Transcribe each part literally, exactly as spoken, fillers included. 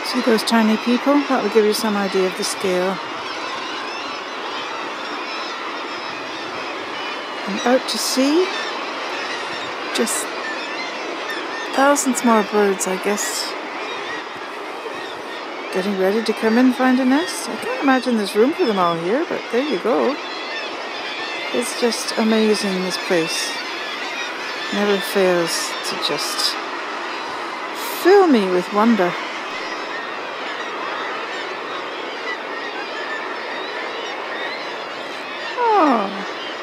See those tiny people? That will give you some idea of the scale. And out to sea, just thousands more birds, I guess, getting ready to come in and find a nest. I can't imagine there's room for them all here, but there you go. It's just amazing, this place. Never fails to just fill me with wonder. Oh.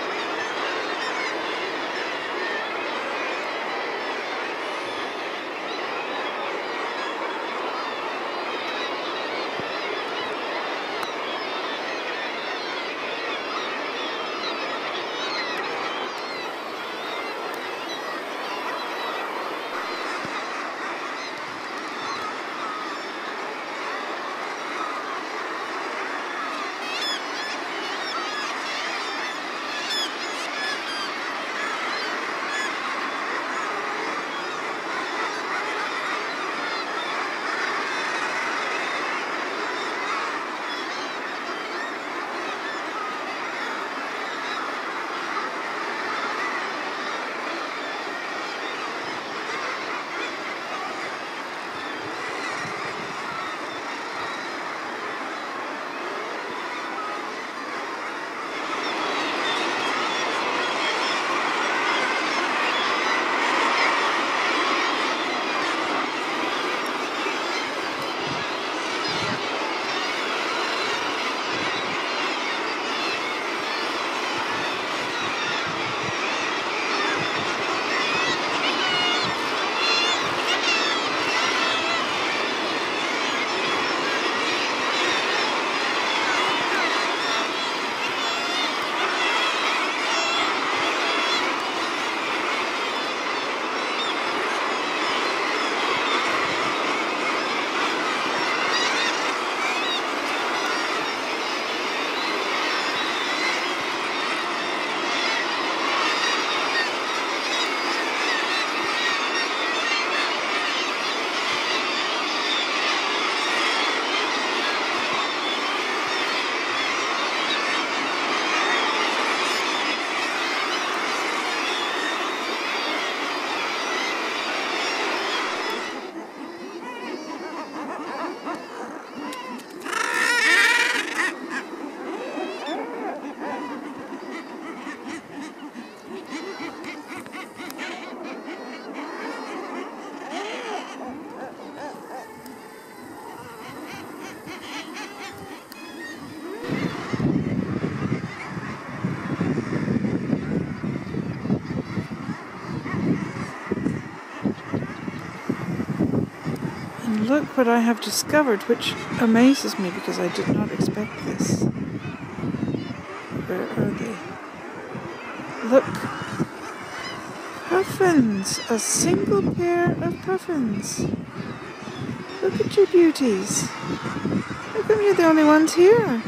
Look what I have discovered, which amazes me because I did not expect this. Where are they? Look! Puffins! A single pair of puffins! Look at you beauties! How come you're the only ones here?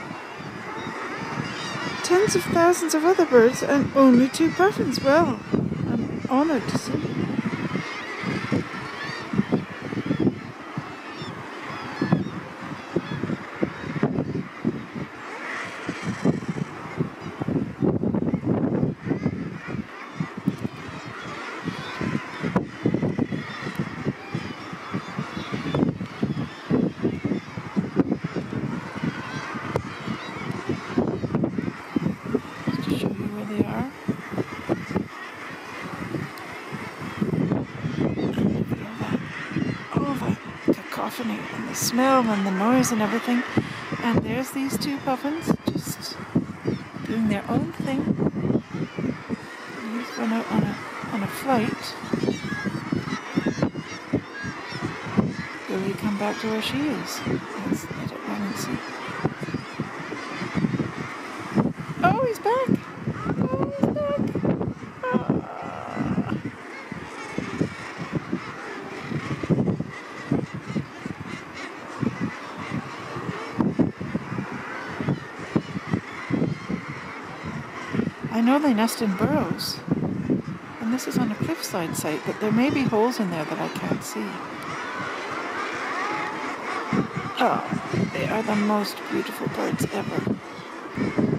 Tens of thousands of other birds and only two puffins. Well, I'm honoured to see you. They are. Oh, the cacophony and the smell and the noise and everything. And there's these two puffins just doing their own thing. He's gone out on a on a flight. Will he come back to where she is? Let's let it run and see. Oh, he's back! I know they nest in burrows, and this is on a cliffside site, but there may be holes in there that I can't see. Oh, they are the most beautiful birds ever.